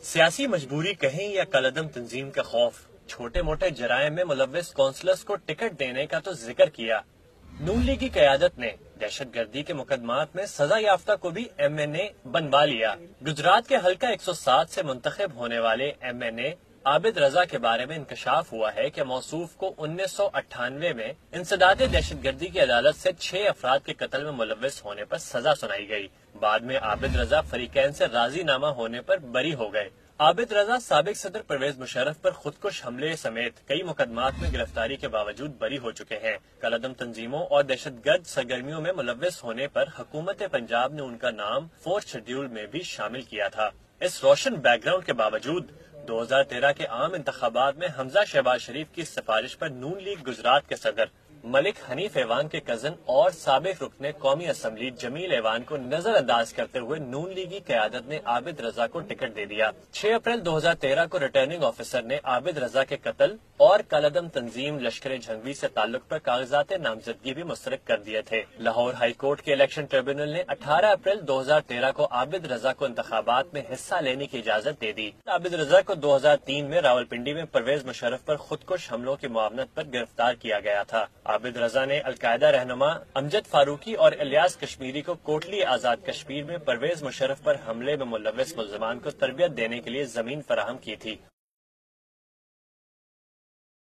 سیاسی مجبوری کہیں یا کالعدم تنظیم کا خوف، چھوٹے موٹے جرائم میں ملوث کونسلرز کو ٹکٹ دینے کا تو ذکر کیا۔ نون لیگ کی قیادت نے دہشت گردی کے مقدمات میں سزا یافتہ کو بھی ایم این اے بنوا لیا۔ گجرات کے حلقہ 107 سے منتخب ہونے والے ایم این اے عابد رضا کے بارے میں انکشاف ہوا ہے کہ موصوف کو 1998 میں انسداد دہشت گردی کی عدالت سے 6 افراد کے قتل میں ملوث ہونے پر سزا سنائی گئی۔ بعد میں عابد رضا فریقین سے راضی نامہ ہونے پر بری ہو گئے۔ عابد رضا سابق صدر پرویز مشرف پر خودکش حملے سمیت کئی مقدمات میں گرفتاری کے باوجود بری ہو چکے ہیں۔ کالعدم تنظیموں اور دہشت گرد سرگرمیوں میں ملوث ہونے پر حکومت پنجاب نے ان کا نام 4 شیڈول میں بھی شامل کیا تھا۔ اس روشن بیک گراؤنڈ کے باوجود 2013 کے عام انتخابات میں حمزہ شہباز شریف کی سفارش پر نون لیگ گجرات کے صدر ملک حنیف ایوان کے کزن اور سابق رکن قومی اسمبلی جمیل ایوان کو نظر انداز کرتے ہوئے نون لیگی قیادت نے عابد رضا کو ٹکٹ دے دیا۔ 6 اپریل 2013 کو ریٹرننگ آفیسر نے عابد رضا کے قتل اور کالعدم تنظیم لشکر جھنگوی سے تعلق پر کاغذات نامزدگی بھی مسترد کر دیے تھے۔ لاہور ہائی کورٹ کے الیکشن ٹریبونل نے 18 اپریل 2013 کو عابد رضا کو انتخابات میں حصہ لینے کی اجازت دے دی۔ عابد رضا کو 2003 میں راولپنڈی میں پرویز مشرف پر خودکش حملوں کی معاونت پر گرفتار کیا گیا تھا۔ عابد رضا نے القاعدہ رہنما امجد فاروقی اور الیاس کشمیری کو کوٹلی آزاد کشمیر میں پرویز مشرف پر حملے میں ملوث ملزمان کو تربیت دینے کے لیے زمین فراہم کی تھی۔